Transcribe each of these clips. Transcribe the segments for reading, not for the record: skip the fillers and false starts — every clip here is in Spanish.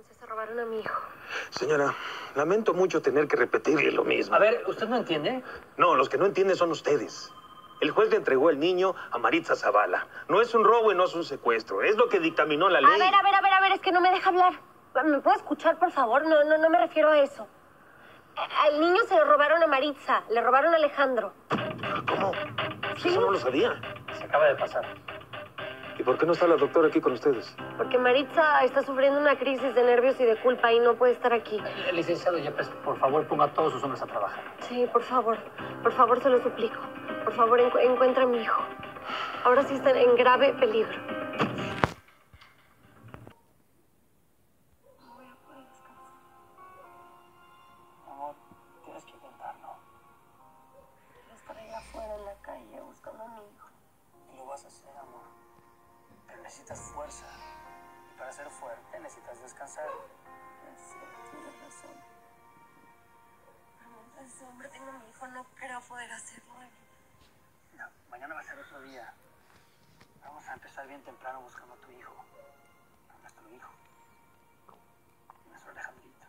Se robaron a mi hijo. Señora, lamento mucho tener que repetirle lo mismo. A ver, ¿usted no entiende? No, los que no entienden son ustedes. El juez le entregó el niño a Maritza Zavala. No es un robo y no es un secuestro. Es lo que dictaminó la ley. A ver, es que no me deja hablar. ¿Me puedo escuchar, por favor? No me refiero a eso. Al niño se lo robaron a Maritza, le robaron a Alejandro. ¿Cómo? Sí. Eso no lo sabía. Se acaba de pasar. ¿Y por qué no está la doctora aquí con ustedes? Porque Maritza está sufriendo una crisis de nervios y de culpa y no puede estar aquí. Licenciado Yepes, por favor, ponga a todos sus hombres a trabajar. Sí, por favor, se lo suplico. Por favor, encuentra a mi hijo. Ahora sí está en grave peligro. No voy a poder descansar. Amor, tienes que intentarlo. Quiero estar allá afuera en la calle buscando a mi hijo. Lo vas a hacer, amor. Pero necesitas fuerza. Y para ser fuerte necesitas descansar. Sí, tienes razón. Pero mientras ese hombre tenga a mi hijo, no creo poder hacerlo de vida. No, mañana va a ser otro día. Vamos a empezar bien temprano buscando a tu hijo. A nuestro hijo. Nuestro Alejandrito.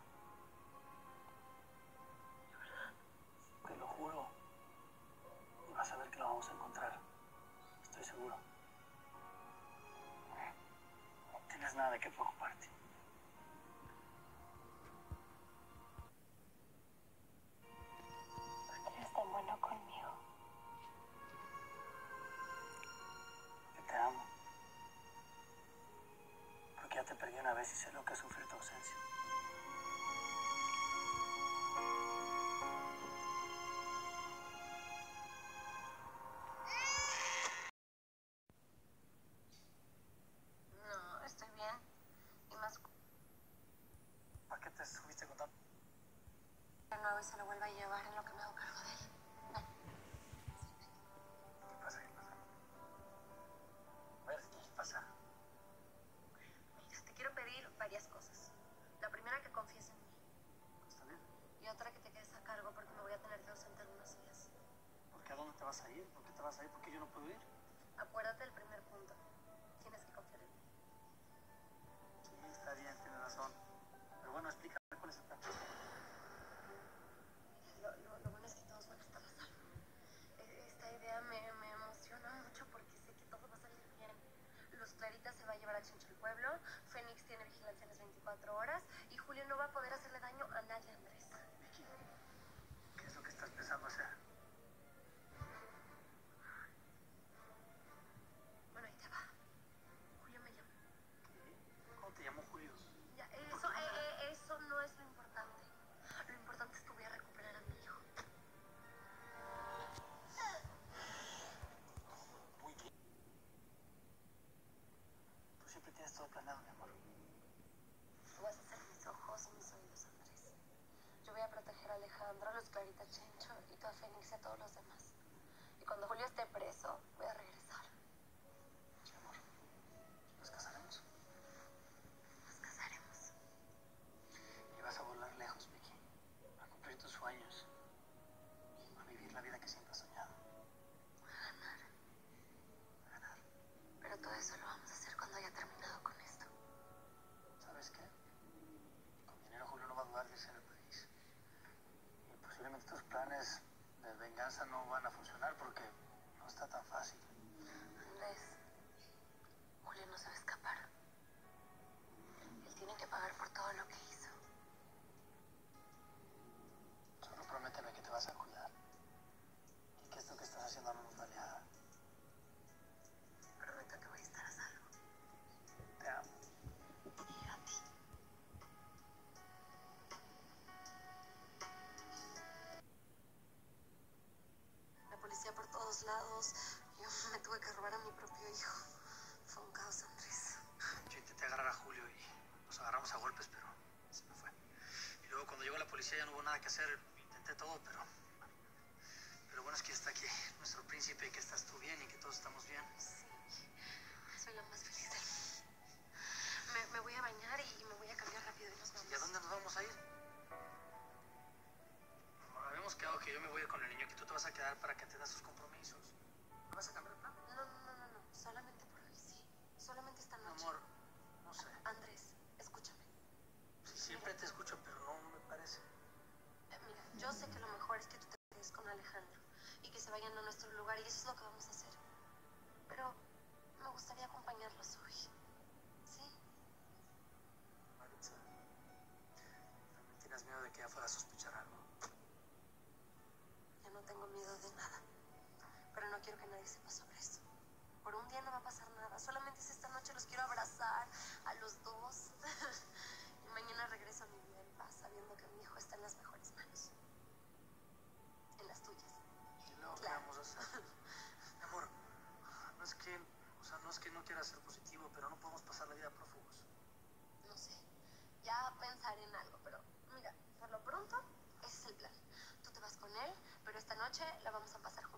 Te lo juro. Y vas a ver que lo vamos a encontrar. Estoy seguro. No tienes nada de qué preocuparte. ¿Por qué eres tan bueno conmigo? Porque te amo. Porque ya te perdí una vez y sé lo que es sufrir tu ausencia. No, estoy bien. Y más ¿Para qué te subiste con tanto? de nuevo y se lo vuelva a llevar en lo que me hago cargo de él. ¿Qué pasa? ¿Qué pasa? A ver, ¿qué pasa? Mira, te quiero pedir varias cosas. La primera, que confíes en mí. ¿Está bien? Y otra, que te quedes a cargo porque me voy a tener que ausentar unos días. ¿Por qué? ¿A dónde te vas a ir? ¿Por qué te vas a ir? ¿Por qué yo no puedo ir? Acuérdate del primer punto. Tienes que confiar en mí. Sí, está bien, tienes razón. Pero bueno, explícame cuál es el plan. Lo bueno es que todos van a estar a salvo. Esta idea me emociona mucho porque sé que todo va a salir bien. Luz Clarita se va a llevar a Chincho al pueblo, Fénix tiene vigilancia en las 24 horas y Julio no va a poder hacerle daño a nadie, Andrés. Vicky, ¿qué es lo que estás pensando hacer? Bueno, ahí te va. Julio me llamó. ¿Qué? ¿Cómo te llamó Julio? Ya, eso no es lo importante. Lo importante es que voy a recuperar a mi hijo. Muy bien. Tú siempre tienes todo planeado, mi amor. Tú vas a ser mis ojos y mis oídos, Andrés. Yo voy a proteger a Alejandro, a Luz Clarita, a Chencho y tú a Fénix y a todos los demás. Y cuando Julio esté preso, voy a regresar. Sí, amor. Nos casaremos. Nos casaremos. Y vas a volar lejos, Vicky. A cumplir tus sueños. A vivir la vida que siempre has soñado. A ganar. Pero todo eso lo vamos a hacer cuando haya terminado con esto. ¿Sabes qué? Con dinero Julio no va a dudar de irse del país. Y posiblemente tus planes de venganza no van a funcionar porque no está tan fácil. Andrés, Julio no se va a escapar. Él tiene que pagar por todo lo que hizo. Solo prométeme que te vas a cuidar. Y que esto que estás haciendo no nos vale nada. Prometo que voy a estar a salvo. Te amo. Y yo a ti. La policía por todos lados. Yo me tuve que robar a mi propio hijo. Fue un caos, Andrés. Yo intenté agarrar a Julio y nos agarramos a golpes, pero se me fue. Y luego cuando llegó la policía ya no hubo nada que hacer. Intenté todo, pero bueno, es que está aquí nuestro príncipe y que estás tú bien y que todos estamos bien. Sí, soy la más feliz del mundo. Me voy a bañar y me voy a cambiar rápido y nos vamos. ¿Y a dónde nos vamos a ir? Amor, habíamos quedado que yo me voy a ir con el niño, que tú te vas a quedar para que atiendas sus compromisos. ¿No vas a cambiar el plan? No. Solamente por hoy, sí. Solamente esta noche. Amor, no sé. Andrés, escúchame. yo sé que lo mejor es que tú te quedes con Alejandro y que se vayan a nuestro lugar y eso es lo que vamos a hacer. Pero me gustaría acompañarlos hoy. ¿Sí? Maritza, ¿también tienes miedo de que ella fuera a sospechar algo? Ya no tengo miedo de nada. Pero no quiero que nadie sepa sobre eso. Por un día no va a pasar nada. Solamente es esta noche, los quiero abrazar a los dos. Y mañana regreso a mi vida en paz, sabiendo que mi hijo está en las mejores manos. En las tuyas. ¿Y luego qué Claro. vamos a hacer? Mi amor, no es que, no es que no quiera ser positivo, pero no podemos pasar la vida prófugos. No sé. Ya pensaré en algo, pero mira, por lo pronto, ese es el plan. Tú te vas con él, pero esta noche la vamos a pasar